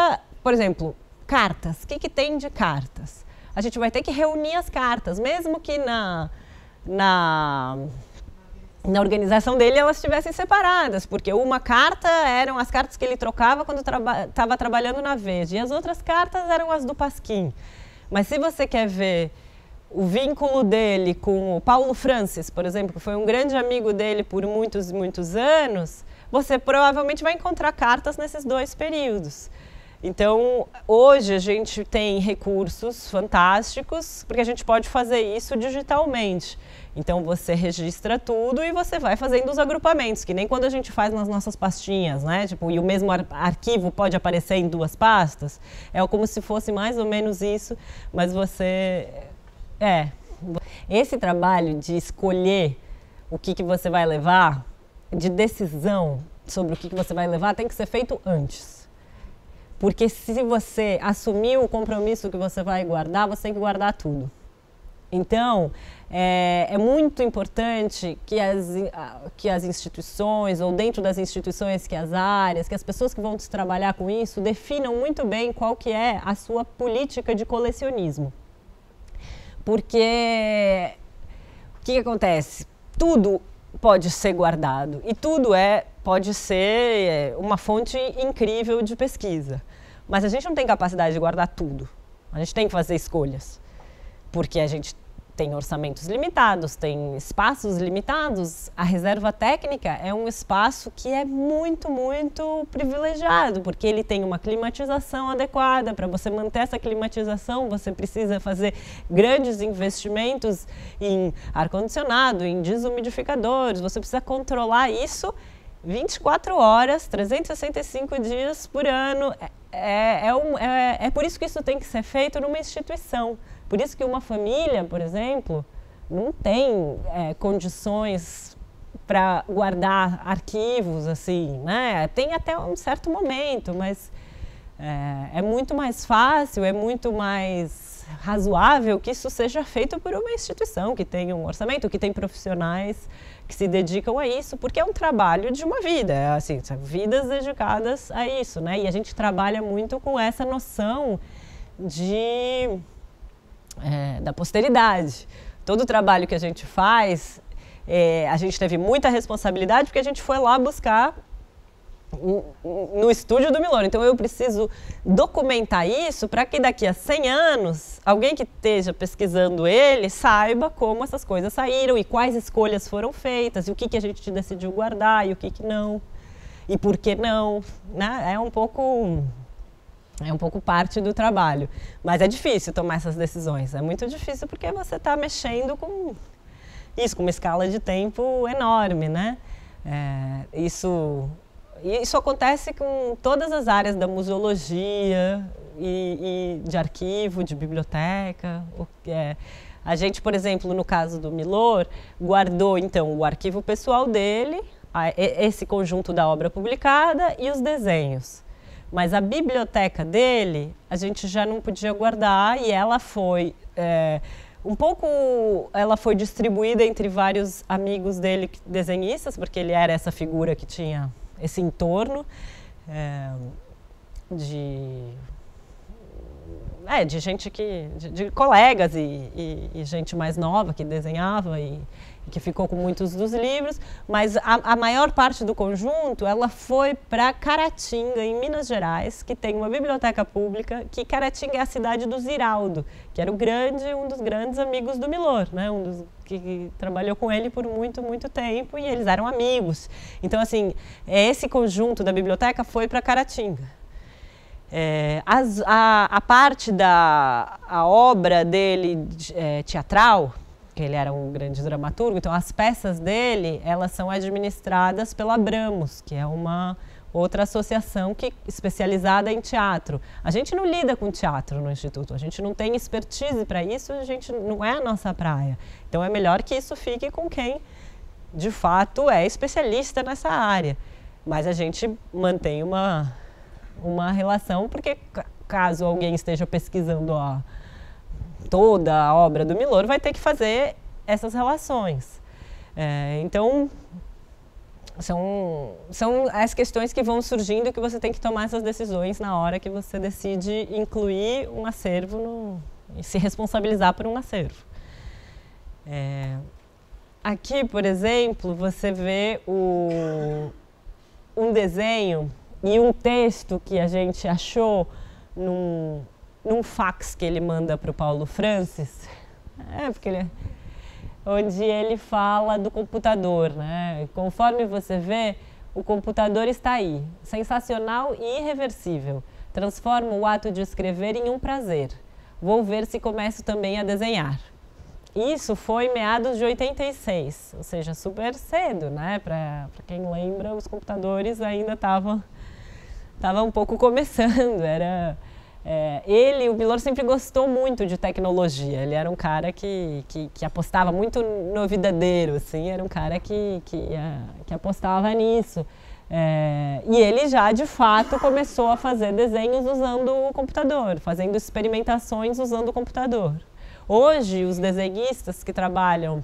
por exemplo, cartas. O que, que tem de cartas? A gente vai ter que reunir as cartas, mesmo que na, na, na organização dele elas estivessem separadas, porque uma carta eram as cartas que ele trocava quando estava traba, trabalhando na Veja, e as outras cartas eram as do Pasquim. Mas se você quer ver o vínculo dele com o Paulo Francis, por exemplo, que foi um grande amigo dele por muitos, muitos anos, você provavelmente vai encontrar cartas nesses dois períodos. Então, hoje a gente tem recursos fantásticos, porque a gente pode fazer isso digitalmente. Então, você registra tudo e você vai fazendo os agrupamentos, que nem quando a gente faz nas nossas pastinhas, né? Tipo, e o mesmo ar arquivo pode aparecer em duas pastas. É como se fosse mais ou menos isso, mas você... É, esse trabalho de escolher o que, que você vai levar, de decisão sobre o que, que você vai levar, tem que ser feito antes. Porque se você assumir o compromisso que você vai guardar, você tem que guardar tudo. Então, é, é muito importante que as, que as instituições, ou dentro das instituições, que as áreas, que as pessoas que vão trabalhar com isso, definam muito bem qual que é a sua política de colecionismo. Porque o que, que acontece? Tudo pode ser guardado e tudo é, pode ser uma fonte incrível de pesquisa. Mas a gente não tem capacidade de guardar tudo. A gente tem que fazer escolhas. Porque a gente tem orçamentos limitados, tem espaços limitados. A reserva técnica é um espaço que é muito, muito privilegiado, porque ele tem uma climatização adequada. Para você manter essa climatização, você precisa fazer grandes investimentos em ar-condicionado, em desumidificadores. Você precisa controlar isso vinte e quatro horas, trezentos e sessenta e cinco dias por ano. É, é, um, é, é por isso que isso tem que ser feito numa instituição. Por isso que uma família, por exemplo, não tem é, condições para guardar arquivos assim, né? Tem até um certo momento, mas é, é muito mais fácil, é muito mais razoável que isso seja feito por uma instituição que tem um orçamento, que tem profissionais que se dedicam a isso, porque é um trabalho de uma vida, é assim, são vidas dedicadas a isso, né? E a gente trabalha muito com essa noção de, é, da posteridade. Todo o trabalho que a gente faz, é, a gente teve muita responsabilidade porque a gente foi lá buscar no estúdio do Milor. Então eu preciso documentar isso para que daqui a cem anos, alguém que esteja pesquisando ele saiba como essas coisas saíram e quais escolhas foram feitas, e o que, que a gente decidiu guardar e o que, que não, e por que não, né? É um pouco, é um pouco parte do trabalho. Mas é difícil tomar essas decisões, é muito difícil porque você está mexendo com isso, com uma escala de tempo enorme, né? É, isso... E isso acontece com todas as áreas da museologia e, e de arquivo, de biblioteca. O que é. A gente, por exemplo, no caso do Milor, guardou então o arquivo pessoal dele, a, esse conjunto da obra publicada e os desenhos. Mas a biblioteca dele, a gente já não podia guardar e ela foi... É, um pouco, ela foi distribuída entre vários amigos dele, desenhistas, porque ele era essa figura que tinha esse entorno é, de, é, de gente que, de, de colegas e, e, e gente mais nova que desenhava e, e que ficou com muitos dos livros, mas a, a maior parte do conjunto ela foi para Caratinga, em Minas Gerais, que tem uma biblioteca pública, que Caratinga é a cidade do Ziraldo, que era o grande, um dos grandes amigos do Milor, né? Um dos que, que trabalhou com ele por muito, muito tempo, e eles eram amigos. Então, assim, esse conjunto da biblioteca foi para Caratinga. É, as, a, a parte da a obra dele é, teatral, que ele era um grande dramaturgo, então as peças dele, elas são administradas pela Abramos, que é uma outra associação que, especializada em teatro. A gente não lida com teatro no Instituto, a gente não tem expertise para isso, a gente não é a nossa praia. Então é melhor que isso fique com quem, de fato, é especialista nessa área. Mas a gente mantém uma, uma relação, porque caso alguém esteja pesquisando a toda a obra do Milor, vai ter que fazer essas relações. É, então, são, são as questões que vão surgindo, que você tem que tomar essas decisões na hora que você decide incluir um acervo no, e se responsabilizar por um acervo. É, aqui, por exemplo, você vê o, um desenho e um texto que a gente achou num, num fax que ele manda para o Paulo Francis, é, porque ele, onde ele fala do computador, né? Conforme você vê, o computador está aí, sensacional e irreversível. Transforma o ato de escrever em um prazer. Vou ver se começo também a desenhar. Isso foi meados de oitenta e seis, ou seja, super cedo, né? Para quem lembra, os computadores ainda estavam tava um pouco começando. Era, é, ele, o Milor, sempre gostou muito de tecnologia. Ele era um cara que, que, que apostava muito no vidadeiro, assim, era um cara que, que, que apostava nisso. É, e ele já, de fato, começou a fazer desenhos usando o computador, fazendo experimentações usando o computador. Hoje, os desenhistas que trabalham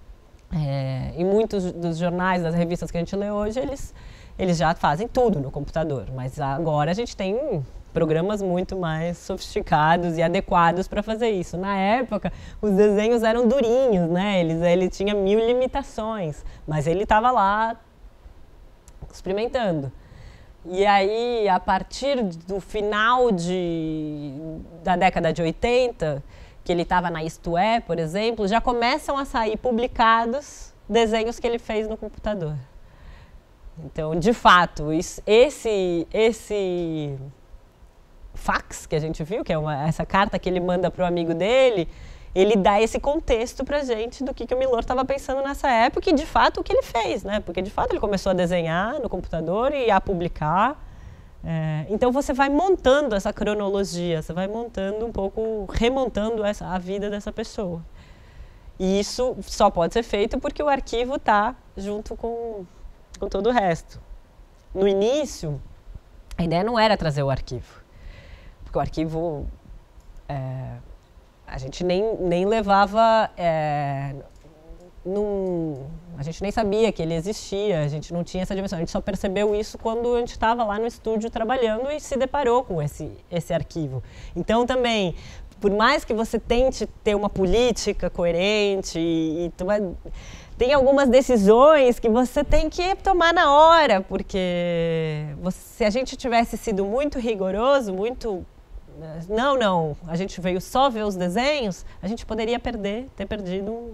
é, em muitos dos jornais, das revistas que a gente lê hoje, eles, eles já fazem tudo no computador. Mas agora a gente tem programas muito mais sofisticados e adequados para fazer isso. Na época, os desenhos eram durinhos, né? Eles, ele tinha mil limitações, mas ele estava lá experimentando. E aí, a partir do final de, da década de oitenta, que ele estava na Isto É, por exemplo, já começam a sair publicados desenhos que ele fez no computador. Então, de fato, isso, esse, esse fax que a gente viu, que é uma, essa carta que ele manda para o amigo dele, ele dá esse contexto para a gente do que, que o Milor estava pensando nessa época e, de fato, o que ele fez, né? Porque, de fato, ele começou a desenhar no computador e a publicar. É, então você vai montando essa cronologia, você vai montando um pouco, remontando essa, a vida dessa pessoa. E isso só pode ser feito porque o arquivo está junto com, com todo o resto. No início, a ideia não era trazer o arquivo, porque o arquivo é, a gente nem, nem levava... É, Num, a gente nem sabia que ele existia, a gente não tinha essa dimensão, a gente só percebeu isso quando a gente estava lá no estúdio trabalhando e se deparou com esse, esse arquivo. Então também, por mais que você tente ter uma política coerente e, e tomar, tem algumas decisões que você tem que tomar na hora, porque você, se a gente tivesse sido muito rigoroso, muito... Não, não, a gente veio só ver os desenhos, a gente poderia perder, ter perdido um...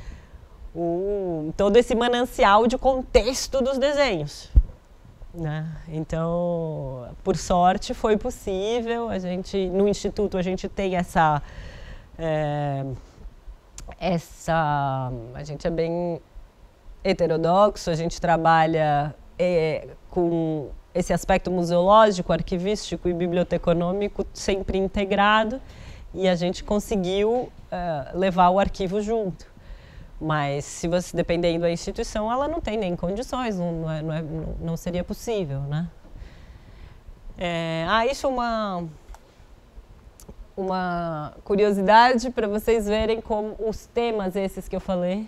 O, todo esse manancial de contexto dos desenhos, né? Então, por sorte, foi possível. A gente, no Instituto, a gente tem essa, é, essa... A gente é bem heterodoxo, a gente trabalha é, com esse aspecto museológico, arquivístico e biblioteconômico sempre integrado, e a gente conseguiu é, levar o arquivo junto. Mas, se você, dependendo da instituição, ela não tem nem condições, não, não, é, não, é, não seria possível, né? É, ah, isso é uma, uma curiosidade para vocês verem como os temas esses que eu falei,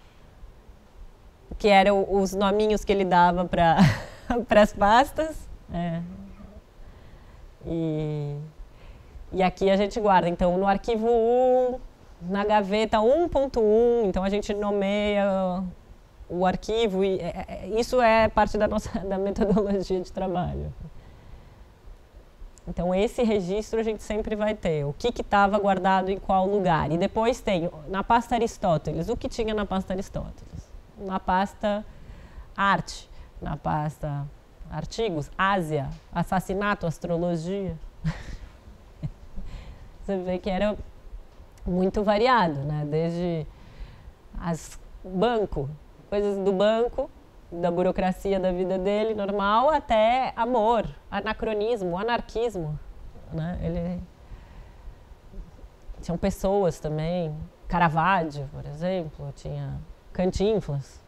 que eram os nominhos que ele dava para as pastas. É. E, e aqui a gente guarda. Então, no arquivo um... Na gaveta um ponto um, então a gente nomeia o arquivo e é, é, isso é parte da nossa da metodologia de trabalho. Então esse registro a gente sempre vai ter, o que estava guardado em qual lugar. E depois tem, na pasta Aristóteles, o que tinha na pasta Aristóteles. Na pasta Arte, na pasta Artigos, Ásia, Assassinato, Astrologia. Você vê que era... muito variado, né? Desde as banco, coisas do banco, da burocracia da vida dele normal, até amor, anacronismo, anarquismo, né? Ele tinham pessoas também, Caravaggio, por exemplo, tinha Cantinflas,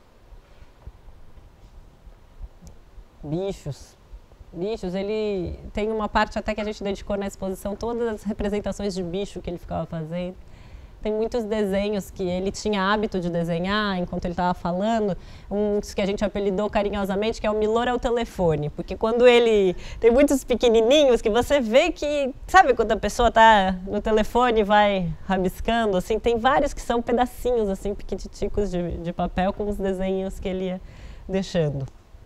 bichos. Bichos, ele tem uma parte até que a gente dedicou na exposição, todas as representações de bicho que ele ficava fazendo. tem muitos desenhos que ele tinha hábito de desenhar enquanto ele estava falando, uns que a gente apelidou carinhosamente, que é o Milor ao telefone, porque quando ele... Tem muitos pequenininhos que você vê que... Sabe quando a pessoa está no telefone e vai rabiscando, assim? Tem vários que são pedacinhos, assim, pequititicos de, de papel com os desenhos que ele ia deixando.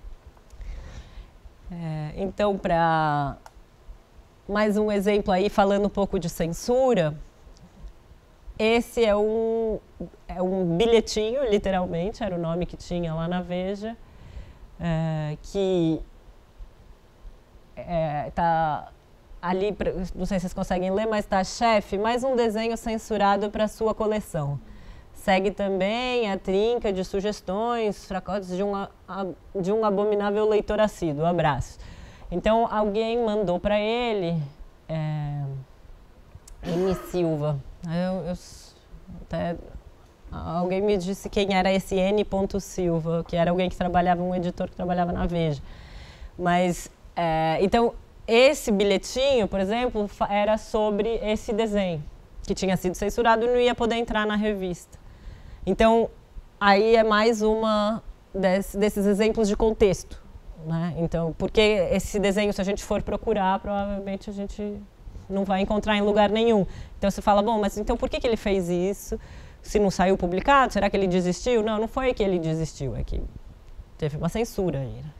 É, então, para... Mais um exemplo aí, falando um pouco de censura... Esse é um, é um bilhetinho, literalmente, era o nome que tinha lá na Veja, é, que está é, ali, não sei se vocês conseguem ler, mas está chefe, mais um desenho censurado para sua coleção. Segue também a trinca de sugestões, fracotes de um, a, de um abominável leitor assíduo, abraço. Então, alguém mandou para ele, é, M. Silva, Eu, eu, até, alguém me disse quem era esse N. Silva, que era alguém que trabalhava, um editor que trabalhava na Veja. Mas, é, então, esse bilhetinho, por exemplo, era sobre esse desenho, que tinha sido censurado e não ia poder entrar na revista. Então, aí é mais uma desse, desses exemplos de contexto, né? Então, porque esse desenho, se a gente for procurar, provavelmente a gente... não vai encontrar em lugar nenhum. Então você fala, bom, mas então por que, que ele fez isso? Se não saiu publicado, será que ele desistiu? Não, não foi que ele desistiu, é que teve uma censura aí. Né?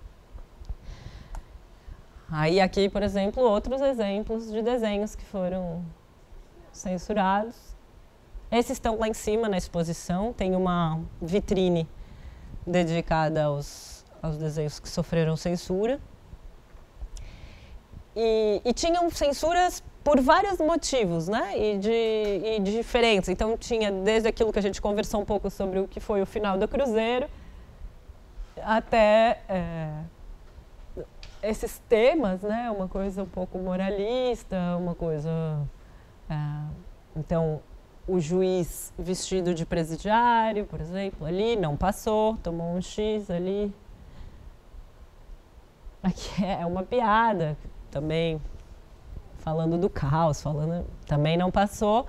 Aí aqui, por exemplo, outros exemplos de desenhos que foram censurados. Esses estão lá em cima na exposição, tem uma vitrine dedicada aos, aos desenhos que sofreram censura. E, e tinham censuras por vários motivos, né? E, de, e de diferentes. Então, tinha desde aquilo que a gente conversou um pouco sobre o que foi o final do Cruzeiro, até é, esses temas, né? Uma coisa um pouco moralista, uma coisa... É, então, o juiz vestido de presidiário, por exemplo, ali não passou, tomou um X ali. Aqui é uma piada. Também falando do caos, falando, também não passou.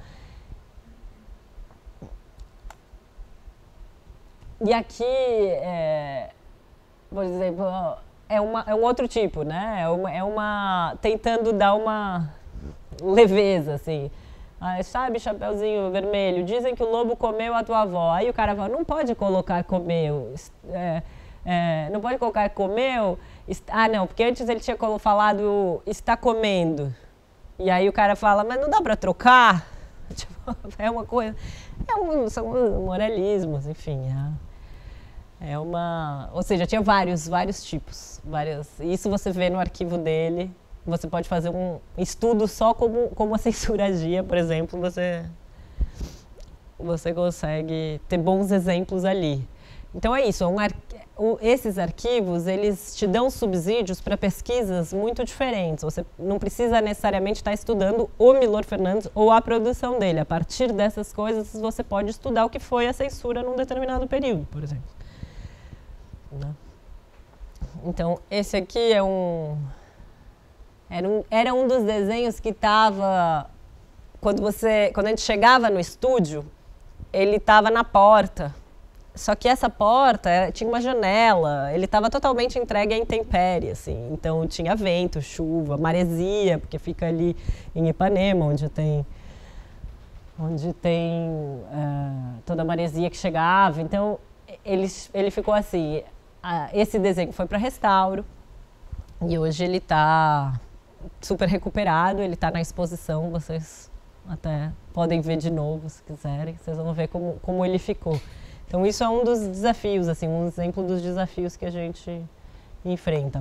E aqui, é, por exemplo, é, uma, é um outro tipo, né? É uma, é uma tentando dar uma leveza, assim. Ah, sabe, Chapeuzinho Vermelho, dizem que o lobo comeu a tua avó. Aí o cara fala, não pode colocar comeu. É, é, não pode colocar comeu. Ah, não, porque antes ele tinha falado está comendo. E aí o cara fala, mas não dá para trocar? Tipo, é uma coisa... É um, são moralismos, enfim. É, é uma... Ou seja, tinha vários, vários tipos. Vários, isso você vê no arquivo dele. Você pode fazer um estudo só como, como a censura agia, por exemplo. Você, você consegue ter bons exemplos ali. Então é isso, é um ar... esses arquivos, eles te dão subsídios para pesquisas muito diferentes. Você não precisa necessariamente estar estudando o Milor Fernandes ou a produção dele. A partir dessas coisas, você pode estudar o que foi a censura num determinado período, por exemplo. Né? Então, esse aqui é um... Era um, era um dos desenhos que estava... Quando, você, quando a gente chegava no estúdio, ele estava na porta. Só que essa porta tinha uma janela, ele estava totalmente entregue à intempérie, assim. Então tinha vento, chuva, maresia, porque fica ali em Ipanema, onde tem, onde tem uh, toda a maresia que chegava. Então ele, ele ficou assim, uh, esse desenho foi para restauro e hoje ele está super recuperado, ele está na exposição, vocês até podem ver de novo se quiserem, vocês vão ver como, como ele ficou. Então, isso é um dos desafios, assim, um exemplo dos desafios que a gente enfrenta.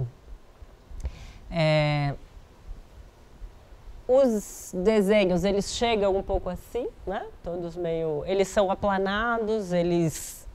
É, os desenhos, eles chegam um pouco assim, né? Todos meio... Eles são aplanados, eles,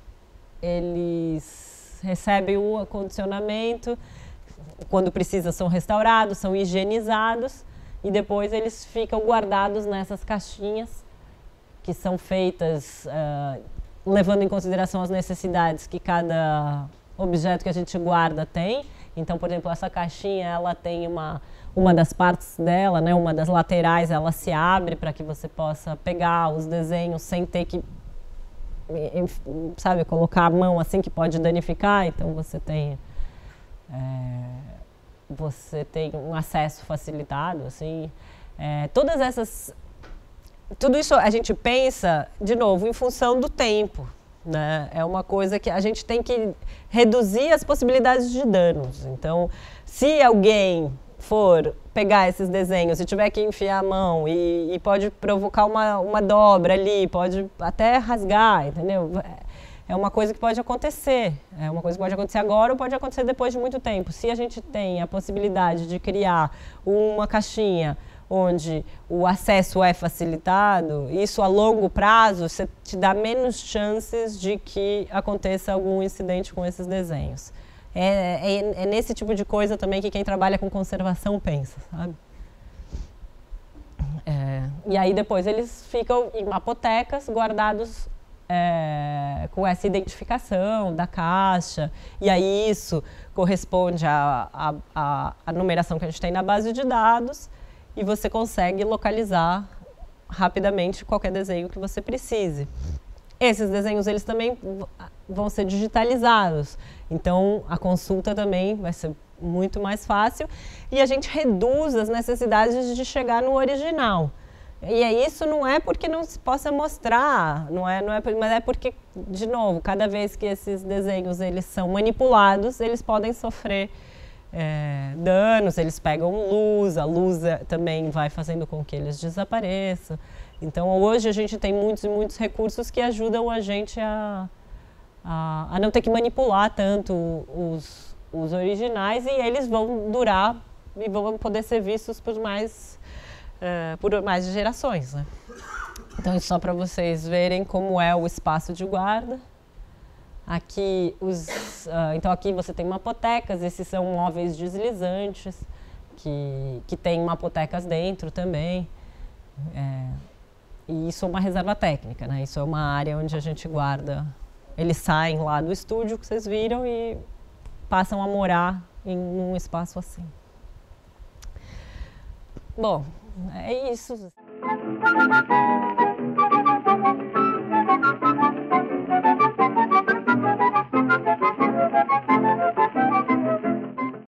eles recebem o acondicionamento, quando precisa são restaurados, são higienizados, e depois eles ficam guardados nessas caixinhas, que são feitas... Uh, levando em consideração as necessidades que cada objeto que a gente guarda tem. Então, por exemplo, essa caixinha, ela tem uma, uma das partes dela, né, uma das laterais, ela se abre para que você possa pegar os desenhos sem ter que, sabe, colocar a mão assim que pode danificar. Então você tem é, você tem um acesso facilitado, assim. É, todas essas, tudo isso a gente pensa, de novo, em função do tempo, né? É uma coisa que a gente tem que reduzir as possibilidades de danos. Então, se alguém for pegar esses desenhos e tiver que enfiar a mão e, e pode provocar uma, uma dobra ali, pode até rasgar, entendeu? É uma coisa que pode acontecer, é uma coisa que pode acontecer agora ou pode acontecer depois de muito tempo. Se a gente tem a possibilidade de criar uma caixinha onde o acesso é facilitado, isso a longo prazo você te dá menos chances de que aconteça algum incidente com esses desenhos. É, é, é nesse tipo de coisa também que quem trabalha com conservação pensa, sabe? É, e aí depois eles ficam em mapotecas guardados é, com essa identificação da caixa, e aí isso corresponde à, à, à, à numeração que a gente tem na base de dados, e você consegue localizar rapidamente qualquer desenho que você precise. Esses desenhos eles também vão ser digitalizados, então a consulta também vai ser muito mais fácil e a gente reduz as necessidades de chegar no original. E é isso não é porque não se possa mostrar, não é, não é, mas é porque, de novo, cada vez que esses desenhos eles são manipulados, eles podem sofrer É, danos, eles pegam luz, a luz também vai fazendo com que eles desapareçam. Então hoje a gente tem muitos e muitos recursos que ajudam a gente a, a, a não ter que manipular tanto os, os originais, e eles vão durar e vão poder ser vistos por mais, uh, por mais gerações, né? Então isso só para vocês verem como é o espaço de guarda. Aqui, os, uh, então aqui você tem mapotecas, esses são móveis deslizantes, que, que tem mapotecas dentro também. É, e isso é uma reserva técnica, né? Isso é uma área onde a gente guarda. Eles saem lá do estúdio que vocês viram e passam a morar em um espaço assim. Bom, é isso.